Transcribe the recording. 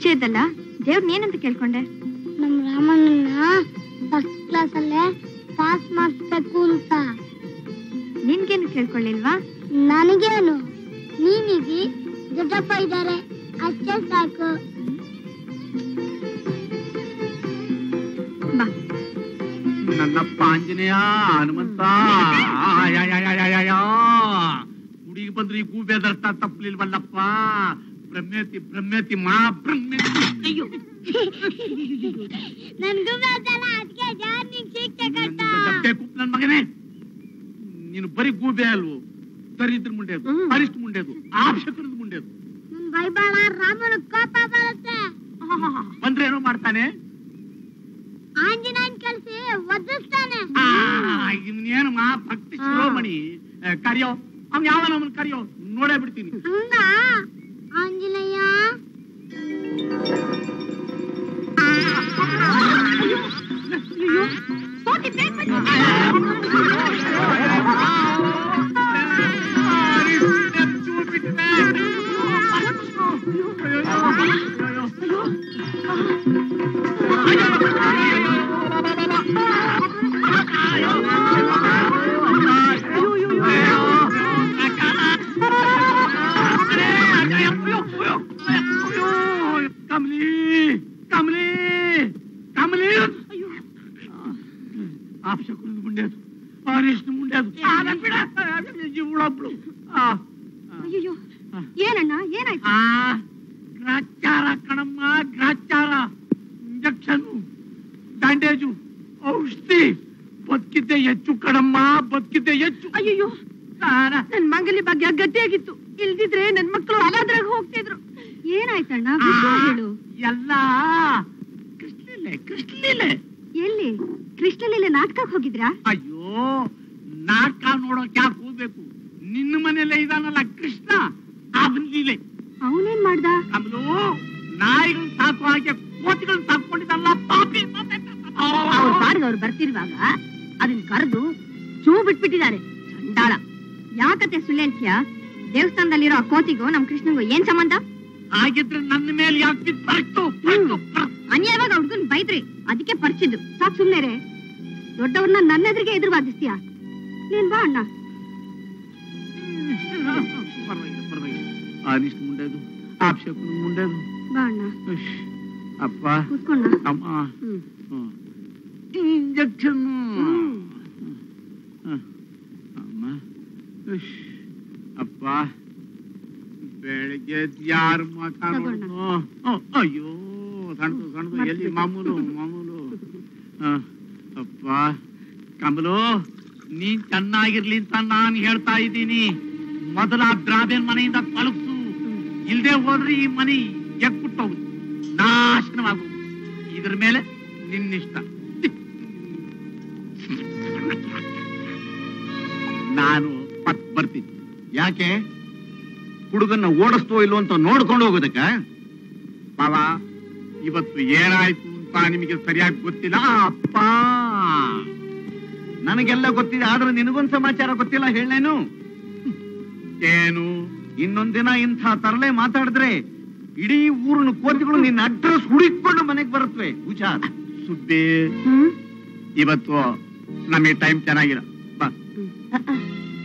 ಮುಂಚೆ ಇದ್ದಲ್ಲ ದೇವ್ರ ಏನಂತ ಕೇಳ್ಕೊಂಡೆ? ನಮ್ ರಾಮಣ್ಣನ ಫಸ್ಟ್ ಕ್ಲಾಸ್ ಅಲ್ಲೇ ಪಾಸ್ ಮಾಡಿಸ್ಬೇಕು ಅಂತ. ನಿನ್ಗೇನು ಕೇಳ್ಕೊಳ್ಳಿಲ್ವಾ? ನನಗೇನು, ನೀನಿಗಿ ದೊಡ್ಡಪ್ಪ ಇದ್ದಾರೆ ಅಷ್ಟೇ ಸಾಕು. ಬಾ. ನನ್ನಪ್ಪ ಆಂಜನೇಯ ಹನುಮಂತ ಹುಡುಗಿ ಬಂದ್ರೆ ಈ ಗೂಬೆ ದರ್ತ ತಪ್ಪಲಿಲ್ವಲ್ಲಪ್ಪ. ಬ್ರಹ್ಮೇತಿ ಬ್ರಹ್ಮೇತಿ ಮಾ ಬ್ರಹ್ಮೇತಿ. ಅಯ್ಯೋ ನನ್ಗೂ ಬೇಕಲ್ಲ, ಅದಕ್ಕೆ ಜಾರ್ ನಿಂಗೆ ಶಿಕ್ಷೆ ಕೊಟ್ಟ. ನನ್ ಮಗನೇ, ನೀನು ಬರೀ ಗೂಬೆ ಅಲ್ವು, ದರಿದ್ರ ಮುಂಡೆದು, ಅರಿಷ್ಟ ಮುಂಡೆದು, ಆಕ್ಷಕರದ ಮುಂಡೆದು. ಬೈಬಾಳ ರಾಮನ ಕೋಪ ಬರುತ್ತೆ. ಬಂದ್ರೆ ಏನೋ ಮಾಡ್ತಾನೆ, ಆಂಜನೇಯನ್ ಕಲ್ಸಿ ಒದಿಸ್ತಾನೆ. ಇನ್ನೇನು ಮಾ ಭಕ್ತಿ ಶಿರೋಮಣಿ. ಕರಿಯೋ ಅವ್ನು ಯಾವ ನಮ್ಮನ್ ಕರಿಯೋ, ನೋಡೇ ಬಿಡ್ತೀನಿ. ಹಂಗ ಆಂಜನೇಯ ಮುಂಡೆದು, ಅರಿಷ್ಟ ಮುಂಡೆದು, ಇವಳೊಬ್ಳು. ಅಯ್ಯೋ ಏನಣ್ಣ, ಏನಾಯ್ತು? ಗ್ರಾಚಾರ ಕಣಮ್ಮ, ಗ್ರಾಚಾರ. ಇಂಜೆಕ್ಷನ್, ಬ್ಯಾಂಡೇಜು, ಔಷಧಿ. ಬದುಕಿದ್ದೆ ಹೆಚ್ಚು ಕಣಮ್ಮ, ಬದುಕಿದ್ದೆ ಹೆಚ್ಚು. ಅಯ್ಯೋ ನನ್ ಮಂಗಲಿ ಬಗ್ಗೆ ಗಟ್ಟಿಯಾಗಿತ್ತು, ಇಲ್ದಿದ್ರೆ ನನ್ ಮಕ್ಕಳು ಅಲಾದ್ರಾಗ ಹೋಗ್ತಿದ್ರು. ಏನಾಯ್ತಣ್ಣ, ಹೇಳು. ಎಲ್ಲ ಕೃಷ್ಣಲೀಲೆ, ಕೃಷ್ಣಲೀಲೆ. ಎಲ್ಲಿ? ಕೃಷ್ಣಲೀಲೆ ನಾಟಕಕ್ಕೆ ಹೋಗಿದ್ರಾ? ಅಯ್ಯೋ, ನಾಟಕ ನೋಡೋಕ್ ಯಾಕೆ ಹೋಗ್ಬೇಕು? ನಿನ್ನ ಮನೆಯಲ್ಲೇ ಇದಾನಲ್ಲ ಕೃಷ್ಣ, ಅವನ್ ಲೀಲೆ. ಅವನೇನ್ ಮಾಡ್ದ? ಕಮಲು, ನಾಯಿಗಳನ್ನ ಸಾಕು ಹಾಗೆ ಕೋತಿಗಳನ್ನ ಸಾಕೊಂಡಿದ್ದಲ್ಲ ಪಾಪಿ. ಅವ್ರ ಪಾಡಿಗೆ ಅವ್ರು ಬರ್ತಿರುವಾಗ ಅದನ್ನ ಕರೆದು ಚೂ ಬಿಟ್ಬಿಟ್ಟಿದ್ದಾರೆ. ಚಂಡಾಳ. ಯಾಕತ್ತೆ ಸುಳ್ಳು ಹೇಳ್ತೀಯ? ದೇವಸ್ಥಾನದಲ್ಲಿರೋ ಆ ಕೋತಿಗೂ ನಮ್ ಕೃಷ್ಣಂಗೂ ಏನ್ ಸಂಬಂಧ? ಹಾಗಿದ್ರೆ ನನ್ನ ಮೇಲೆ ಯಾಕೆ ಬರ್ತು? ಅನ್ಯಾಯವಾಗ ಹುಡ್ಗನ್ ಬೈದ್ರಿ, ಅದಕ್ಕೆ ಪರಿಚಿದ್ದು. ಸಾಕು ಸುಮ್ನೆ ರೇ. ದೊಡ್ಡವ್ರನ್ನ ನನ್ನ ಎದುರಿಗೆ ಎದುರು ವಾದಿಸ್ತೀಯ? ನೀನ್ ಬಾ ಅಣ್ಣ. ಪರವಾಗಿಲ್ಲ ಪರವಾಗಿಲ್ಲ. ಅನಿಷ್ಟ ಮುಂಡೆದು, ಆಕ್ಷೇಪನ ಮುಂಡೆದು. ಬಾ ಅಣ್ಣ. ಅಪ್ಪ ಕೂತ್ಕೊಂಡ. ಅಮ್ಮ, ಇಂಜೆಕ್ಷನ್. ಅಮ್ಮ, ಅಪ್ಪ ಬೆಳಿಗ್ಗೆ ಯಾರ ಮುಖ ನೋಡ್ನು? ಅಯ್ಯೋ ಸಣ್ಣದು ಸಣ್ಣದು, ಎಲ್ಲಿ ಮಾಮೂಲು ಮಾಮೂಲು. ಅಪ್ಪ ಕಮಲು, ನೀನ್ ಚೆನ್ನಾಗಿರ್ಲಿ ಅಂತ ನಾನು ಹೇಳ್ತಾ ಇದ್ದೀನಿ. ಮೊದಲ ದ್ರಾಬೇನ್ ಮನೆಯಿಂದ ಕಲಸು, ಇಲ್ದೆ ಹೋದ್ರೆ ಈ ಮನೆ ಎಕ್ಬಿಟ್ಟವು, ನಾಶನವಾಗು. ಇದ್ರ ಮೇಲೆ ನಿನ್ನಿಷ್ಟ. ನಾನು ಬರ್ತೀನಿ. ಯಾಕೆ? ಹುಡುಗನ್ನ ಓಡಿಸ್ತೋ ಇಲ್ಲೋ ಅಂತ ನೋಡ್ಕೊಂಡು ಹೋಗೋದಕ್ಕ? ಬಾವ, ಇವತ್ತು ಏನಾಯ್ತು ಅಂತ ನಿಮಗೆ ಸರಿಯಾಗಿ ಗೊತ್ತಿಲ್ಲ. ಅಪ್ಪ, ನನಗೆಲ್ಲ ಗೊತ್ತಿದೆ, ಆದ್ರೆ ನಿನಗೊಂದ್ ಸಮಾಚಾರ ಗೊತ್ತಿಲ್ಲ. ಹೇಳೇನು? ಏನು? ಇನ್ನೊಂದಿನ ಇಂಥ ತರಲೆ ಮಾತಾಡಿದ್ರೆ ಇಡೀ ಊರಿನ ಕೋತಿಗಳು ನಿನ್ನ ಅಡ್ರೆಸ್ ಹುಡುಕೊಂಡು ಮನೆಗೆ ಬರುತ್ತವೆ. ಹುಷಾರ್. ಸುದ್ದಿ, ಇವತ್ತು ನಮಗೆ ಟೈಮ್ ಚೆನ್ನಾಗಿಲ್ಲ. ಬಾ.